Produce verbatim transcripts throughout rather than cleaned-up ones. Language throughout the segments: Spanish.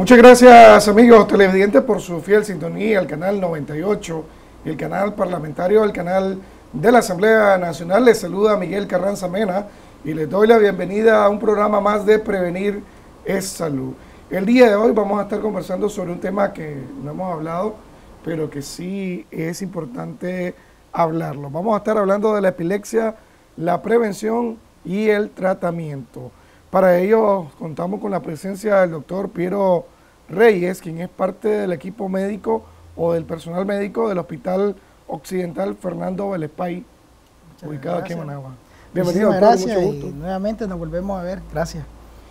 Muchas gracias, amigos televidentes, por su fiel sintonía al canal noventa y ocho y el canal parlamentario del canal de la Asamblea Nacional. Les saluda Miguel Carranza Mena y les doy la bienvenida a un programa más de Prevenir es Salud. El día de hoy vamos a estar conversando sobre un tema que no hemos hablado, pero que sí es importante hablarlo. Vamos a estar hablando de la epilepsia, la prevención y el tratamiento. Para ello contamos con la presencia del doctor Piero Reyes, quien es parte del equipo médico o del personal médico del Hospital Occidental Fernando Velespay, ubicado aquí en Managua. Bienvenido, doctor, gracias, mucho gusto. Y nuevamente nos volvemos a ver, gracias.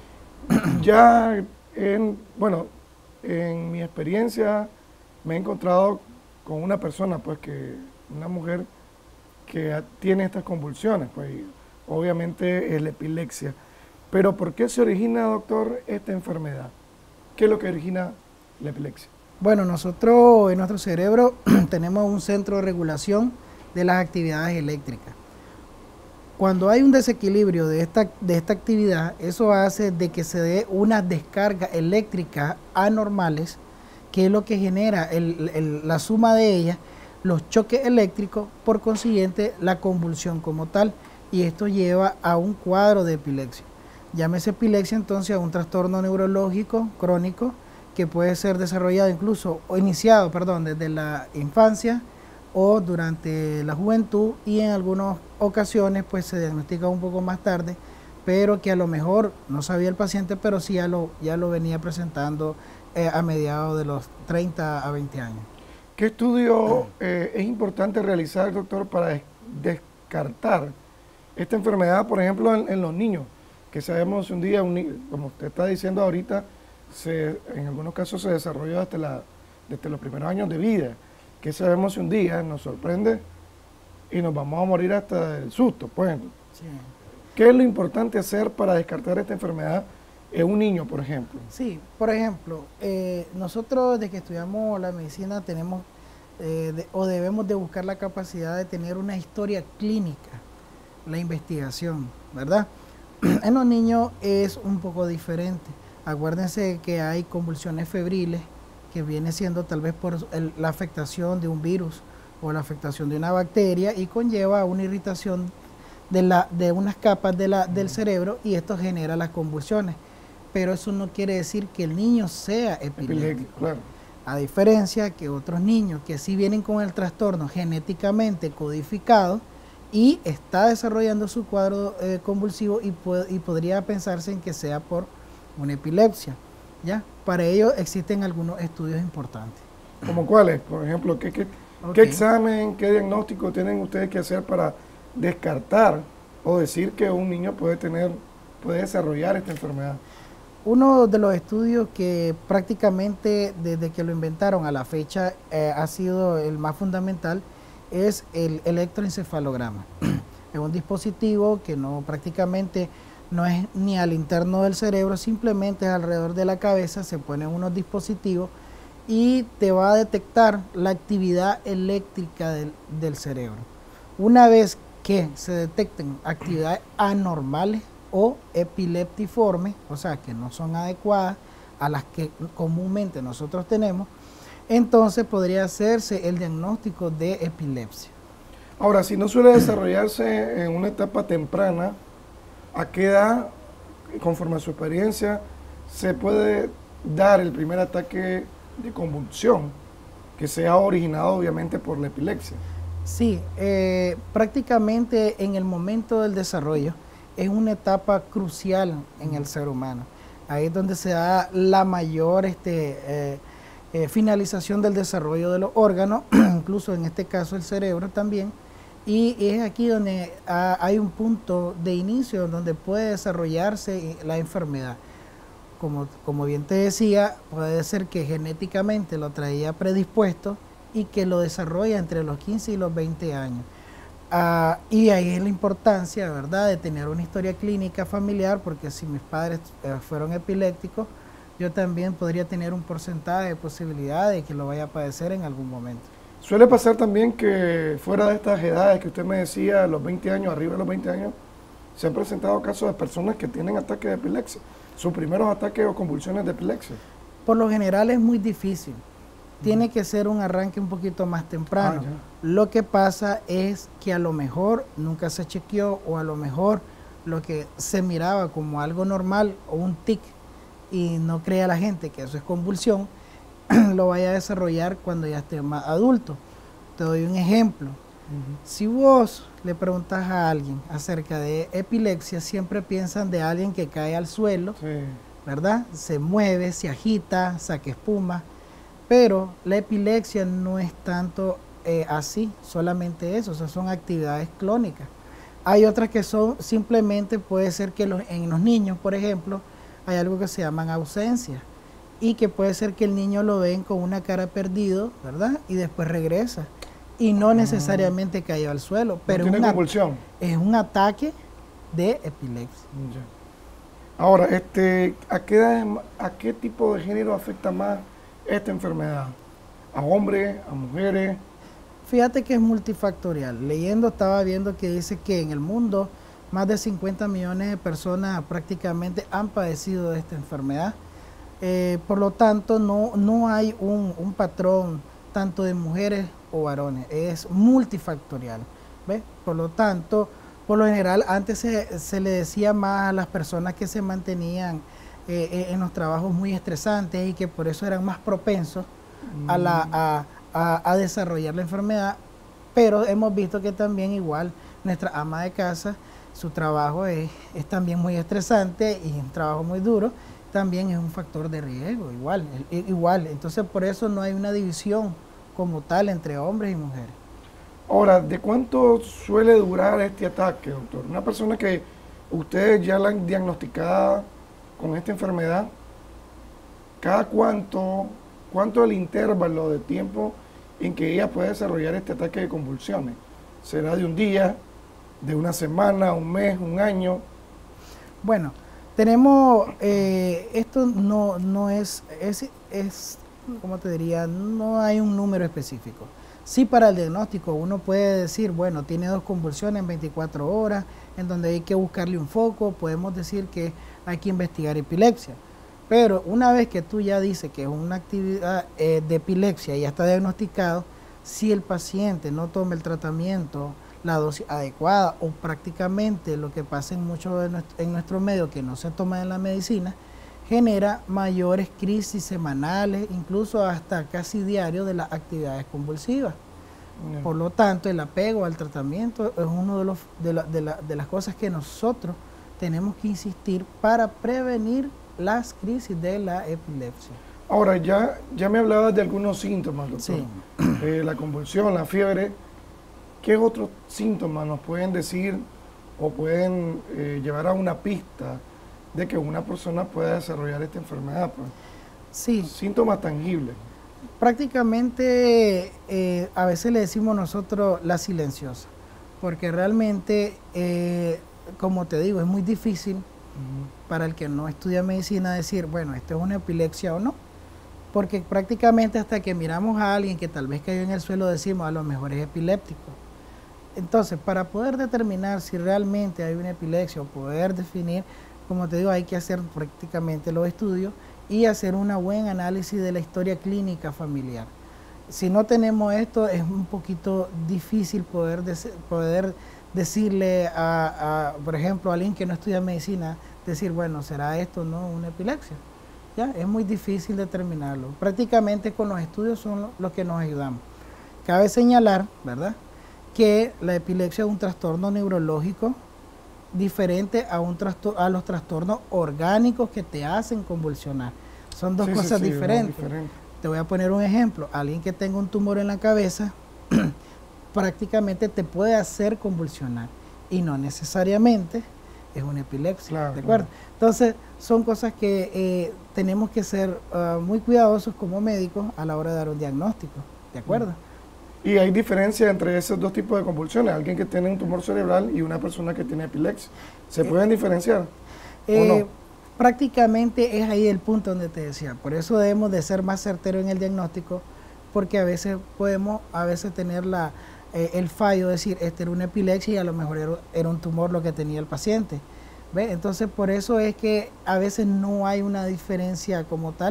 Ya, en, bueno, en mi experiencia me he encontrado con una persona, pues que, una mujer que tiene estas convulsiones, pues obviamente es la epilepsia. Pero ¿por qué se origina, doctor, esta enfermedad? ¿Qué es lo que origina la epilepsia? Bueno, nosotros en nuestro cerebro tenemos un centro de regulación de las actividades eléctricas. Cuando hay un desequilibrio de esta, de esta actividad, eso hace de que se dé una descarga eléctrica anormales, que es lo que genera el, el, la suma de ellas, los choques eléctricos, por consiguiente la convulsión como tal, y esto lleva a un cuadro de epilepsia. Llámese epilepsia entonces a un trastorno neurológico crónico que puede ser desarrollado incluso o iniciado, perdón, desde la infancia o durante la juventud, y en algunas ocasiones pues se diagnostica un poco más tarde, pero que a lo mejor no sabía el paciente, pero sí ya lo, ya lo venía presentando eh, a mediados de los treinta a veinte años. ¿Qué estudio eh, es importante realizar, doctor, para des descartar esta enfermedad, por ejemplo, en, en los niños? Que sabemos un día, un niño, como usted está diciendo ahorita, se, en algunos casos se desarrolló desde, la, desde los primeros años de vida. Que sabemos si un día nos sorprende y nos vamos a morir hasta del susto, pues. Sí. ¿Qué es lo importante hacer para descartar esta enfermedad en un niño, por ejemplo? Sí, por ejemplo, eh, nosotros desde que estudiamos la medicina tenemos eh, de, o debemos de buscar la capacidad de tener una historia clínica, la investigación, ¿verdad? En los niños es un poco diferente. Acuérdense que hay convulsiones febriles, que viene siendo tal vez por el, la afectación de un virus o la afectación de una bacteria, y conlleva una irritación de, la, de unas capas de la, del cerebro, y esto genera las convulsiones. Pero eso no quiere decir que el niño sea epiléptico. Claro. A diferencia que otros niños que sí vienen con el trastorno genéticamente codificado y está desarrollando su cuadro eh, convulsivo, y, puede, y podría pensarse en que sea por una epilepsia, ¿ya? Para ello existen algunos estudios importantes. ¿Cómo cuáles? Por ejemplo, ¿qué, qué, okay. ¿qué examen, qué diagnóstico tienen ustedes que hacer para descartar o decir que un niño puede tener, puede desarrollar esta enfermedad? Uno de los estudios que prácticamente desde que lo inventaron a la fecha eh, ha sido el más fundamental es el electroencefalograma. Es un dispositivo que no prácticamente no es ni al interno del cerebro, simplemente es alrededor de la cabeza, se ponen unos dispositivos y te va a detectar la actividad eléctrica del, del cerebro. Una vez que se detecten actividades anormales o epileptiformes, o sea que no son adecuadas a las que comúnmente nosotros tenemos, entonces podría hacerse el diagnóstico de epilepsia. Ahora, si no suele desarrollarse en una etapa temprana, ¿a qué edad, conforme a su experiencia, se puede dar el primer ataque de convulsión que sea originado obviamente por la epilepsia? Sí, eh, prácticamente en el momento del desarrollo es una etapa crucial en el ser humano. Ahí es donde se da la mayor este, eh, eh, finalización del desarrollo de los órganos, incluso en este caso el cerebro también. Y es aquí donde ah, hay un punto de inicio donde puede desarrollarse la enfermedad. Como, como bien te decía, puede ser que genéticamente lo traía predispuesto y que lo desarrolla entre los quince y los veinte años. Ah, y ahí es la importancia, ¿verdad?, de tener una historia clínica familiar, porque si mis padres eh, fueron epilépticos, yo también podría tener un porcentaje de posibilidad de que lo vaya a padecer en algún momento. Suele pasar también que fuera de estas edades que usted me decía, los veinte años, arriba de los veinte años, se han presentado casos de personas que tienen ataques de epilepsia, sus primeros ataques o convulsiones de epilepsia. Por lo general es muy difícil. Tiene que ser un arranque un poquito más temprano. Ah, lo que pasa es que a lo mejor nunca se chequeó o a lo mejor lo que se miraba como algo normal o un tic y no crea la gente que eso es convulsión, lo vaya a desarrollar cuando ya esté más adulto. Te doy un ejemplo. Uh-huh. Si vos le preguntas a alguien acerca de epilepsia, siempre piensan de alguien que cae al suelo, sí, ¿verdad? Se mueve, se agita, saca espuma, pero la epilepsia no es tanto eh, así, solamente eso, o sea, son actividades clónicas. Hay otras que son simplemente, puede ser que los, en los niños, por ejemplo, hay algo que se llaman ausencias y que puede ser que el niño lo ven con una cara perdido, ¿verdad? Y después regresa y no necesariamente cayó al suelo, pero no tiene una, convulsión. Es un ataque de epilepsia. Ya. Ahora, este, ¿a qué edad, a qué tipo de género afecta más esta enfermedad? ¿A hombres, a mujeres? Fíjate que es multifactorial. Leyendo estaba viendo que dice que en el mundo más de cincuenta millones de personas prácticamente han padecido de esta enfermedad. Eh, por lo tanto, no, no hay un, un patrón tanto de mujeres o varones, es multifactorial. ¿Ves? Por lo tanto, por lo general, antes se, se le decía más a las personas que se mantenían eh, en los trabajos muy estresantes y que por eso eran más propensos mm. a, la, a, a, a desarrollar la enfermedad, pero hemos visto que también igual nuestra ama de casa, su trabajo es, es también muy estresante y un trabajo muy duro, también es un factor de riesgo, igual, igual. Entonces por eso no hay una división como tal entre hombres y mujeres. Ahora, ¿de cuánto suele durar este ataque, doctor? Una persona que ustedes ya la han diagnosticado con esta enfermedad, ¿cada cuánto, cuánto es el intervalo de tiempo en que ella puede desarrollar este ataque de convulsiones? ¿Será de un día, de una semana, un mes, un año? Bueno, tenemos, eh, esto no, no es, es, es, ¿cómo te diría? No hay un número específico. Sí, para el diagnóstico uno puede decir, bueno, tiene dos convulsiones en veinticuatro horas, en donde hay que buscarle un foco, podemos decir que hay que investigar epilepsia. Pero una vez que tú ya dices que es una actividad eh, de epilepsia y ya está diagnosticado, si el paciente no toma el tratamiento, la dosis adecuada o prácticamente lo que pasa en mucho de nuestro, en nuestro medio que no se toma en la medicina, genera mayores crisis semanales, incluso hasta casi diario de las actividades convulsivas. Mm. Por lo tanto, el apego al tratamiento es una de, los, de, la, de, la, de las cosas que nosotros tenemos que insistir para prevenir las crisis de la epilepsia. Ahora, ya, ya me hablabas de algunos síntomas, doctor. Sí. Eh, la convulsión, la fiebre. ¿Qué otros síntomas nos pueden decir o pueden eh, llevar a una pista de que una persona pueda desarrollar esta enfermedad? Pues? Sí. Síntomas tangibles. Prácticamente eh, a veces le decimos nosotros la silenciosa, porque realmente, eh, como te digo, es muy difícil uh-huh. para el que no estudia medicina decir, bueno, esto es una epilepsia o no, porque prácticamente hasta que miramos a alguien que tal vez cayó en el suelo decimos a lo mejor es epiléptico. Entonces, para poder determinar si realmente hay una epilepsia o poder definir, como te digo, hay que hacer prácticamente los estudios y hacer un buen análisis de la historia clínica familiar. Si no tenemos esto, es un poquito difícil poder, de, poder decirle, a, a, por ejemplo, a alguien que no estudia medicina, decir, bueno, ¿será esto o no una epilepsia? Ya, es muy difícil determinarlo. Prácticamente con los estudios son los que nos ayudamos. Cabe señalar, ¿verdad?, que la epilepsia es un trastorno neurológico diferente a, un a los trastornos orgánicos que te hacen convulsionar. Son dos sí, cosas sí, sí, diferentes. Diferente. Te voy a poner un ejemplo. Alguien que tenga un tumor en la cabeza prácticamente te puede hacer convulsionar y no necesariamente es una epilepsia. Claro, ¿de acuerdo? Claro. Entonces, son cosas que eh, tenemos que ser uh, muy cuidadosos como médicos a la hora de dar un diagnóstico. ¿De acuerdo? Mm. Y hay diferencia entre esos dos tipos de convulsiones, alguien que tiene un tumor cerebral y una persona que tiene epilepsia. ¿Se pueden eh, diferenciar eh, o no? Prácticamente es ahí el punto donde te decía. Por eso debemos de ser más certeros en el diagnóstico, porque a veces podemos a veces tener la, eh, el fallo de decir, este era una epilepsia y a lo mejor era, era un tumor lo que tenía el paciente. ¿Ve? Entonces, por eso es que a veces no hay una diferencia como tal,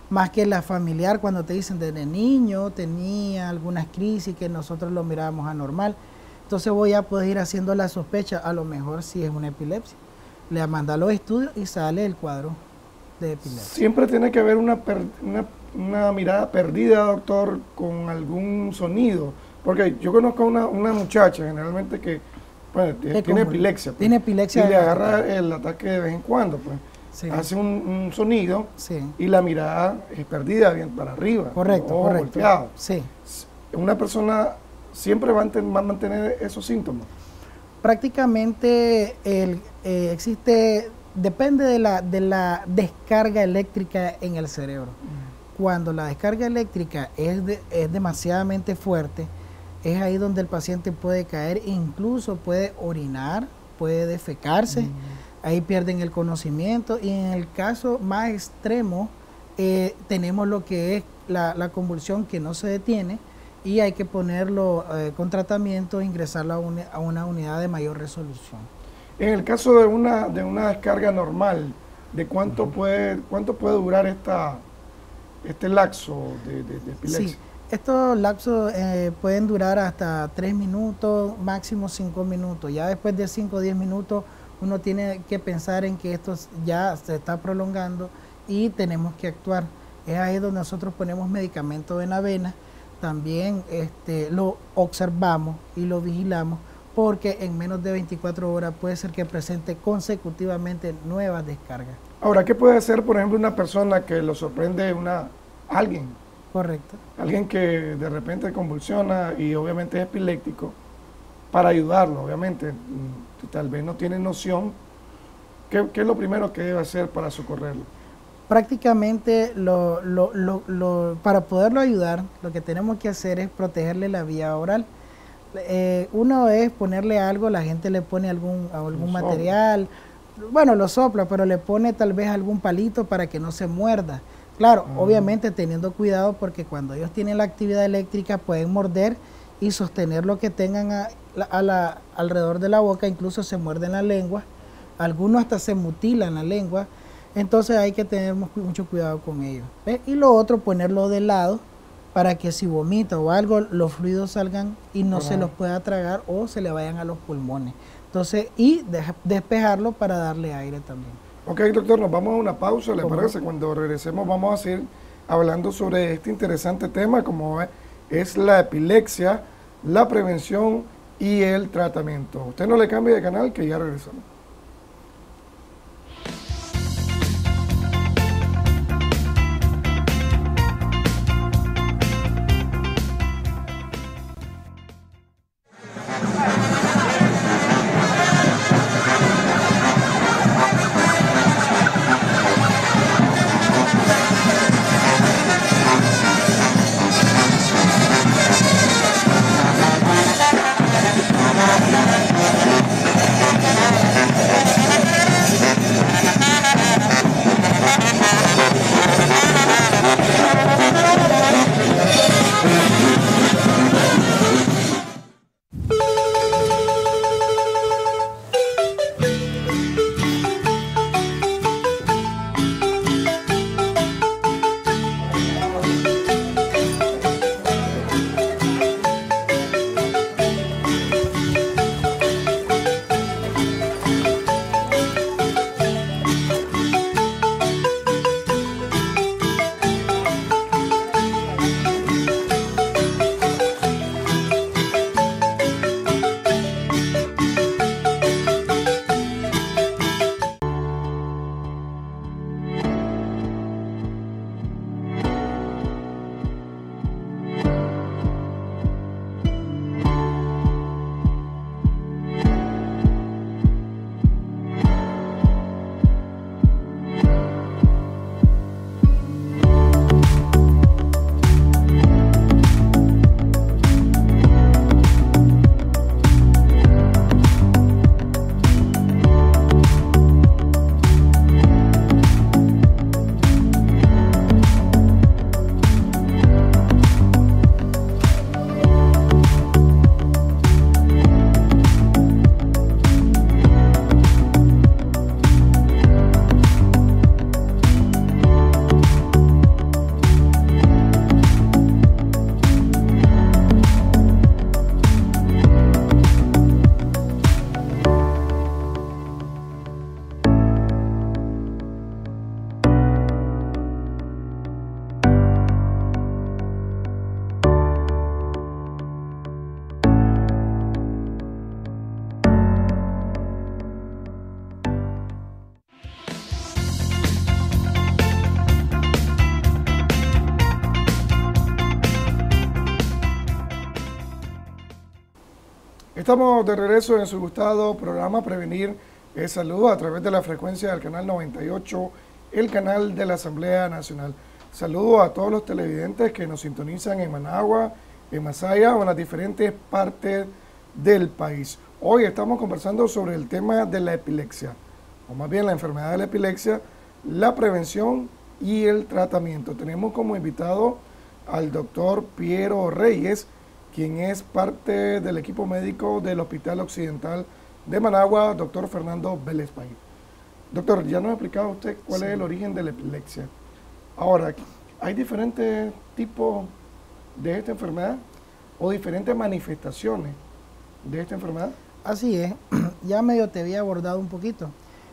más que la familiar, cuando te dicen desde niño tenía algunas crisis que nosotros lo mirábamos anormal. Entonces voy a poder ir haciendo la sospecha, a lo mejor si es una epilepsia. Le manda los estudios y sale el cuadro de epilepsia. Siempre tiene que haber una, per, una, una mirada perdida, doctor, con algún sonido. Porque yo conozco a una, una muchacha generalmente que bueno, tiene común? epilepsia. Pues, tiene epilepsia. Y le agarra el ataque de vez en cuando. Pues. Sí. Hace un, un sonido sí. y la mirada es perdida, bien para arriba. Correcto, correcto. Volteado. Sí. Una persona siempre va a, va a mantener esos síntomas. Prácticamente el, eh, existe, depende de la, de la descarga eléctrica en el cerebro. Mm. Cuando la descarga eléctrica es, de, es demasiadamente fuerte, es ahí donde el paciente puede caer, incluso puede orinar, puede defecarse, mm. ahí pierden el conocimiento y en el caso más extremo eh, tenemos lo que es la, la convulsión que no se detiene y hay que ponerlo eh, con tratamiento e ingresarlo a una, a una unidad de mayor resolución. En el caso de una, de una descarga normal, ¿de cuánto, uh-huh. puede, cuánto puede durar esta, este lapso de, de, de epilepsia? Sí, estos lapsos eh, pueden durar hasta tres minutos, máximo cinco minutos. Ya después de cinco o diez minutos uno tiene que pensar en que esto ya se está prolongando y tenemos que actuar. Es ahí donde nosotros ponemos medicamento en la vena. También este, lo observamos y lo vigilamos porque en menos de veinticuatro horas puede ser que presente consecutivamente nuevas descargas. Ahora, ¿qué puede hacer, por ejemplo, una persona que lo sorprende una alguien? Correcto. Alguien que de repente convulsiona y obviamente es epiléptico, para ayudarlo, obviamente, tal vez no tiene noción. ¿Qué, qué es lo primero que debe hacer para socorrerlo? Prácticamente lo, lo, lo, lo, para poderlo ayudar, lo que tenemos que hacer es protegerle la vía oral. Eh, uno es ponerle algo, la gente le pone algún, algún material, bueno, lo sopla, pero le pone tal vez algún palito para que no se muerda. Claro, uh-huh. obviamente teniendo cuidado porque cuando ellos tienen la actividad eléctrica pueden morder y sostener lo que tengan a, a la, alrededor de la boca, incluso se muerden la lengua, algunos hasta se mutilan la lengua. Entonces hay que tener mucho cuidado con ellos. ¿Ves? Y lo otro, ponerlo de lado para que si vomita o algo, los fluidos salgan y no uh-huh. se los pueda tragar o se le vayan a los pulmones. Entonces, y de, despejarlo para darle aire también. Ok, doctor, nos vamos a una pausa, ¿le parece? Cuando regresemos vamos a seguir hablando sobre este interesante tema como es la epilepsia, la prevención y el tratamiento. Usted no le cambie de canal que ya regresamos. Estamos de regreso en su gustado programa Prevenir es Salud a través de la frecuencia del canal noventa y ocho, el canal de la Asamblea Nacional. Saludo a todos los televidentes que nos sintonizan en Managua, en Masaya o en las diferentes partes del país. Hoy estamos conversando sobre el tema de la epilepsia, o más bien la enfermedad de la epilepsia, la prevención y el tratamiento. Tenemos como invitado al doctor Piero Reyes, quien es parte del equipo médico del Hospital Occidental de Managua, doctor Fernando Vélez Pay. Doctor, ya nos ha explicado usted cuál sí. es el origen de la epilepsia. Ahora, ¿hay diferentes tipos de esta enfermedad o diferentes manifestaciones de esta enfermedad? Así es, ya medio te había abordado un poquito.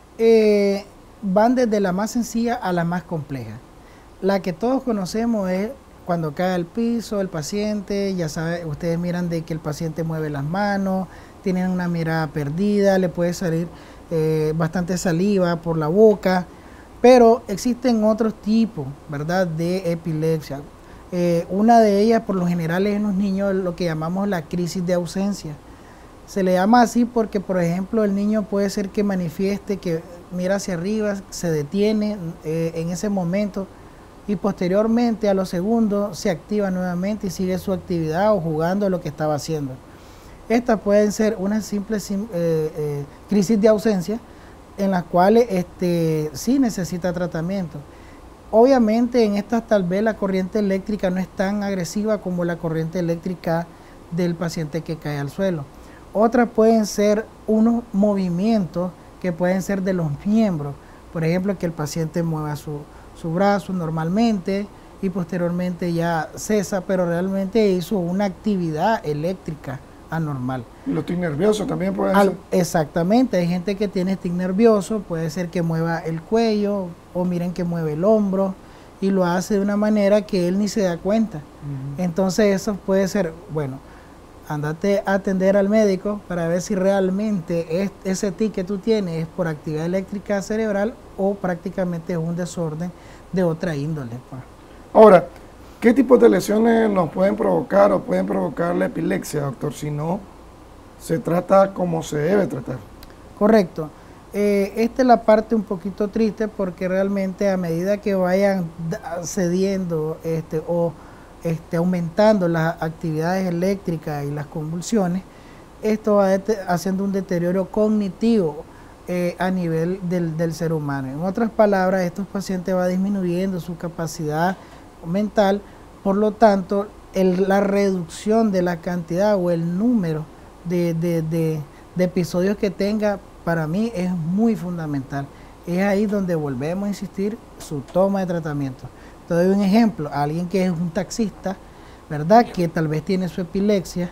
Eh, van desde la más sencilla a la más compleja. La que todos conocemos es cuando cae al piso el paciente, ya sabe, ustedes miran de que el paciente mueve las manos, tienen una mirada perdida, le puede salir eh, bastante saliva por la boca, pero existen otros tipos, ¿verdad?, de epilepsia. Eh, una de ellas, por lo general, es en los niños lo que llamamos la crisis de ausencia. Se le llama así porque, por ejemplo, el niño puede ser que manifieste, que mira hacia arriba, se detiene eh, en ese momento, y posteriormente a los segundos se activa nuevamente y sigue su actividad o jugando lo que estaba haciendo. Estas pueden ser una simple eh, eh, crisis de ausencia en las cuales este, sí necesita tratamiento. Obviamente en estas tal vez la corriente eléctrica no es tan agresiva como la corriente eléctrica del paciente que cae al suelo. Otras pueden ser unos movimientos que pueden ser de los miembros, por ejemplo que el paciente mueva su su brazo normalmente y posteriormente ya cesa, pero realmente hizo una actividad eléctrica anormal. Los tic nerviosos también pueden Al, ser. Exactamente, hay gente que tiene tic nervioso, puede ser que mueva el cuello o miren que mueve el hombro y lo hace de una manera que él ni se da cuenta. Uh-huh. Entonces eso puede ser, bueno, andate a atender al médico para ver si realmente es, ese tic que tú tienes es por actividad eléctrica cerebral o prácticamente es un desorden de otra índole. Pues. Ahora, ¿qué tipos de lesiones nos pueden provocar o pueden provocar la epilepsia, doctor? Si no se trata como se debe tratar. Correcto. Eh, esta es la parte un poquito triste porque realmente a medida que vayan cediendo este, o Este, aumentando las actividades eléctricas y las convulsiones, esto va haciendo un deterioro cognitivo eh, a nivel del, del ser humano. En otras palabras, estos pacientes van disminuyendo su capacidad mental, por lo tanto, el, la reducción de la cantidad o el número de, de, de, de episodios que tenga, para mí es muy fundamental. Es ahí donde volvemos a insistir su toma de tratamiento. Te doy un ejemplo, alguien que es un taxista, ¿verdad?, que tal vez tiene su epilepsia,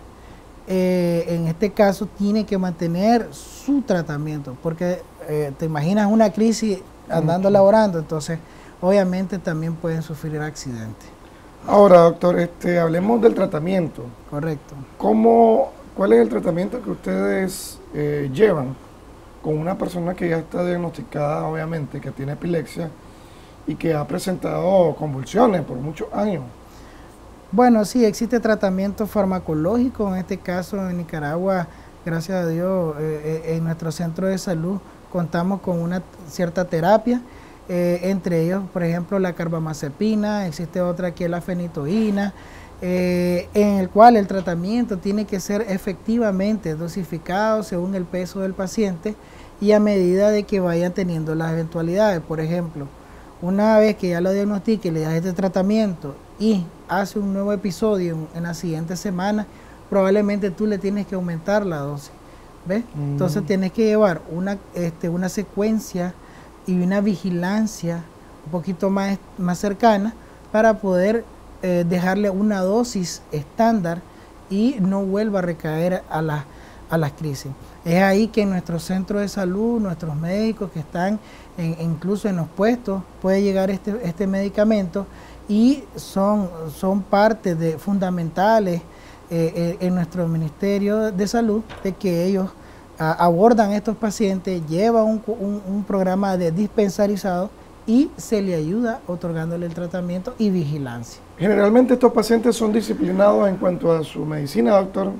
eh, en este caso tiene que mantener su tratamiento, porque eh, te imaginas una crisis andando okay. laborando, entonces obviamente también pueden sufrir accidentes. Ahora, doctor, este, hablemos del tratamiento. Correcto. ¿Cómo, ¿Cuál es el tratamiento que ustedes eh, llevan con una persona que ya está diagnosticada, obviamente, que tiene epilepsia y que ha presentado convulsiones por muchos años? Bueno, sí, existe tratamiento farmacológico, en este caso en Nicaragua, gracias a Dios, eh, en nuestro centro de salud contamos con una cierta terapia, eh, entre ellos, por ejemplo, la carbamazepina, existe otra que es la fenitoína, eh, en el cual el tratamiento tiene que ser efectivamente dosificado según el peso del paciente y a medida de que vayan teniendo las eventualidades. Por ejemplo, una vez que ya lo diagnostique, le das este tratamiento y hace un nuevo episodio en, en la siguiente semana, probablemente tú le tienes que aumentar la dosis, ¿ves? Mm. Entonces tienes que llevar una, este, una secuencia y una vigilancia un poquito más, más cercana para poder eh, dejarle una dosis estándar y no vuelva a recaer a, la, a las crisis. Es ahí que en nuestro centro de salud, nuestros médicos que están en, incluso en los puestos, puede llegar este, este medicamento y son, son parte de, fundamentales eh, en nuestro Ministerio de Salud, de que ellos a, abordan a estos pacientes, llevan un, un, un programa de dispensarizado y se le ayuda otorgándole el tratamiento y vigilancia. Generalmente estos pacientes son disciplinados en cuanto a su medicina, doctor.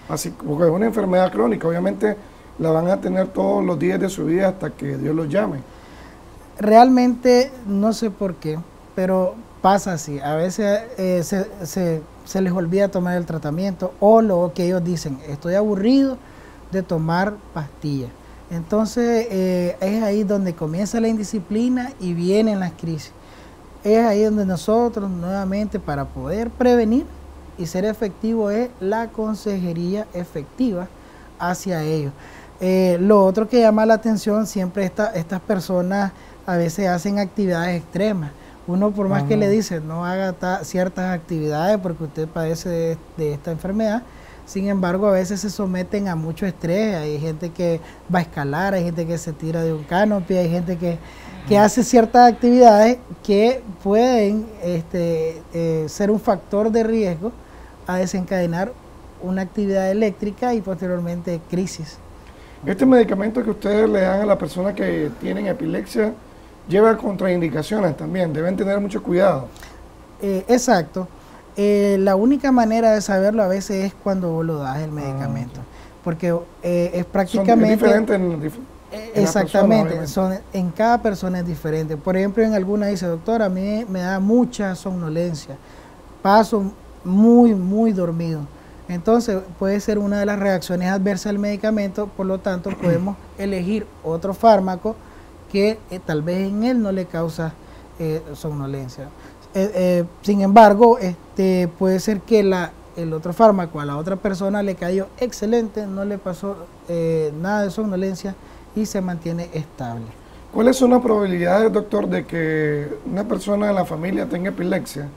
Así, porque es una enfermedad crónica, obviamente la van a tener todos los días de su vida hasta que Dios los llame. Realmente no sé por qué, pero pasa así. A veces eh, se, se, se les olvida tomar el tratamiento o lo que ellos dicen, estoy aburrido de tomar pastillas. Entonces eh, es ahí donde comienza la indisciplina y vienen las crisis. Es ahí donde nosotros nuevamente para poder prevenir y ser efectivo es la consejería efectiva hacia ellos. Eh, lo otro que llama la atención siempre esta, estas personas a veces hacen actividades extremas. Uno por más uh-huh. que le dice no haga ta, ciertas actividades porque usted padece de, de esta enfermedad, sin embargo a veces se someten a mucho estrés. Hay gente que va a escalar, hay gente que se tira de un canopy, hay gente que, uh-huh. que hace ciertas actividades que pueden este, eh, ser un factor de riesgo a desencadenar una actividad eléctrica y posteriormente crisis. Este medicamento que ustedes le dan a las personas que tienen epilepsia lleva contraindicaciones también, deben tener mucho cuidado. Eh, exacto. Eh, la única manera de saberlo a veces es cuando vos lo das el medicamento, ah, porque eh, es prácticamente... Son diferentes en, dif eh, en Exactamente, persona, son, en cada persona es diferente. Por ejemplo, en alguna dice, doctor, a mí me da mucha somnolencia, paso muy, muy dormido. Entonces puede ser una de las reacciones adversas al medicamento, por lo tanto podemos elegir otro fármaco que eh, tal vez en él no le causa eh, somnolencia. Eh, eh, sin embargo, este, puede ser que la, el otro fármaco a la otra persona le cayó excelente, no le pasó eh, nada de somnolencia y se mantiene estable. ¿Cuáles son las probabilidades, doctor, de que una persona de la familia tenga epilepsia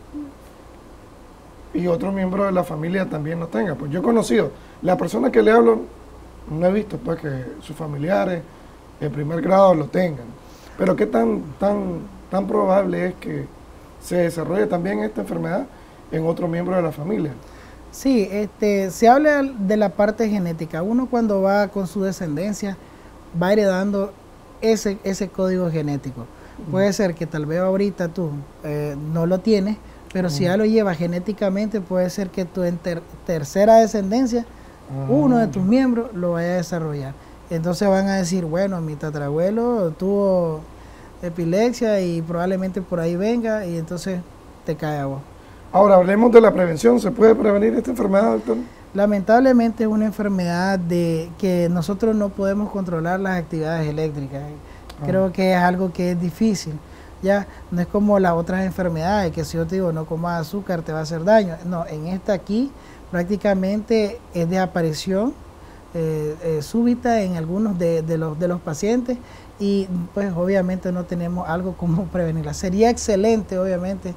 y otro miembro de la familia también no tenga? Pues yo he conocido, la persona que le hablo, no he visto pues que sus familiares en primer grado lo tengan, pero qué tan, tan, tan probable es que se desarrolle también esta enfermedad en otro miembro de la familia. Sí, este, se habla de la parte genética. Uno cuando va con su descendencia va heredando ese, ese código genético. Uh-huh. Puede ser que tal vez ahorita tú eh, no lo tienes, pero uh-huh. si ya lo llevas genéticamente, puede ser que tu en ter tercera descendencia, uh-huh. uno de tus miembros lo vaya a desarrollar. Entonces van a decir, bueno, mi tatarabuelo tuvo epilepsia y probablemente por ahí venga y entonces te cae a vos. Ahora hablemos de la prevención. ¿Se puede prevenir esta enfermedad, doctor? Lamentablemente es una enfermedad de que nosotros no podemos controlar las actividades eléctricas. Ah. Creo que es algo que es difícil. Ya no es como las otras enfermedades, que si yo te digo no comas azúcar te va a hacer daño. No, en esta aquí prácticamente es de aparición eh, eh, súbita en algunos de, de, los, de los pacientes y pues obviamente no tenemos algo como prevenirla. Sería excelente obviamente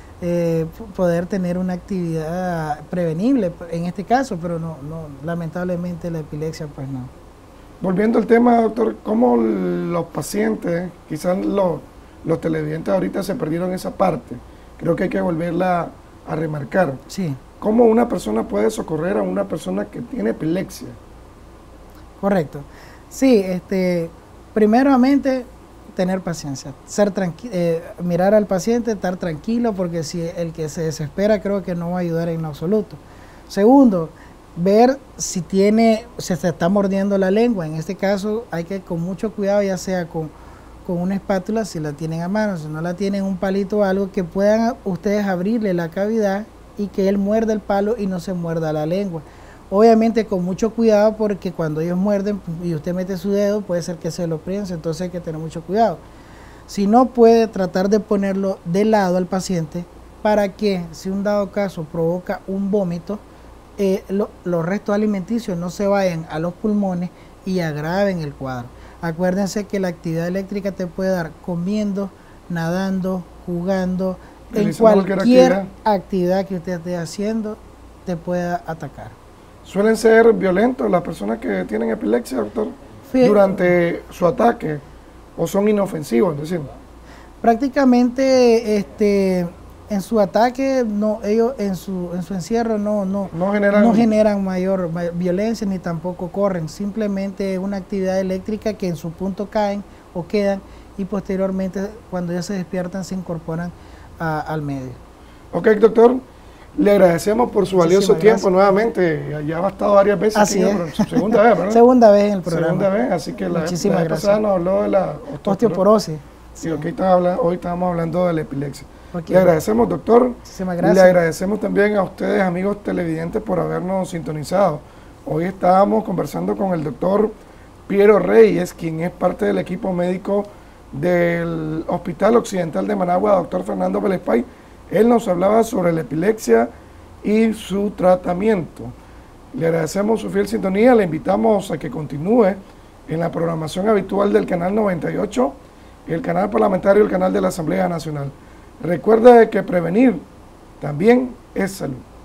eh, poder tener una actividad prevenible en este caso, pero no, no, lamentablemente la epilepsia pues no. Volviendo al tema, doctor, ¿cómo los pacientes, quizás los, los televidentes ahorita se perdieron esa parte? Creo que hay que volverla a remarcar. Sí. ¿Cómo una persona puede socorrer a una persona que tiene epilepsia? Correcto. Sí, este, primeramente tener paciencia, ser tranqui eh, mirar al paciente, estar tranquilo, porque si el que se desespera creo que no va a ayudar en lo absoluto. Segundo, ver si tiene, si se está mordiendo la lengua. En este caso hay que con mucho cuidado, ya sea con, con una espátula, si la tienen a mano, si no la tienen, un palito o algo, que puedan ustedes abrirle la cavidad y que él muerda el palo y no se muerda la lengua. Obviamente con mucho cuidado, porque cuando ellos muerden y usted mete su dedo, puede ser que se lo prense, entonces hay que tener mucho cuidado. Si no, puede tratar de ponerlo de lado al paciente para que, si un dado caso provoca un vómito, eh, lo, los restos alimenticios no se vayan a los pulmones y agraven el cuadro. Acuérdense que la actividad eléctrica te puede dar comiendo, nadando, jugando, en cualquier actividad. actividad que usted esté haciendo, te pueda atacar. ¿Suelen ser violentos las personas que tienen epilepsia, doctor, Fí durante su ataque, o son inofensivos, es decir? Prácticamente este, en su ataque, no, ellos en su, en su encierro no, no, no, generan, no generan mayor, mayor violencia ni tampoco corren. Simplemente es una actividad eléctrica que en su punto caen o quedan y posteriormente cuando ya se despiertan se incorporan a, al medio. Ok, doctor. Le agradecemos por su valioso Muchísimas tiempo gracias. nuevamente. Ya ha estado varias veces Así aquí, es. pero segunda vez, ¿verdad? Segunda vez en el programa. Segunda vez, así que la, Muchísimas la vez gracias. pasada nos habló de la Osteoporosis. Sí, ok, estamos hablando- hoy estamos hablando de la epilepsia. Ok. Le agradecemos, doctor. Muchísimas Le gracias. agradecemos también a ustedes, amigos televidentes, por habernos sintonizado. Hoy estábamos conversando con el doctor Piero Reyes, quien es parte del equipo médico del Hospital Occidental de Managua, doctor Fernando Vélez-Pay. Él nos hablaba sobre la epilepsia y su tratamiento. Le agradecemos su fiel sintonía, le invitamos a que continúe en la programación habitual del Canal noventa y ocho, el canal parlamentario, el canal de la Asamblea Nacional. Recuerde que prevenir también es salud.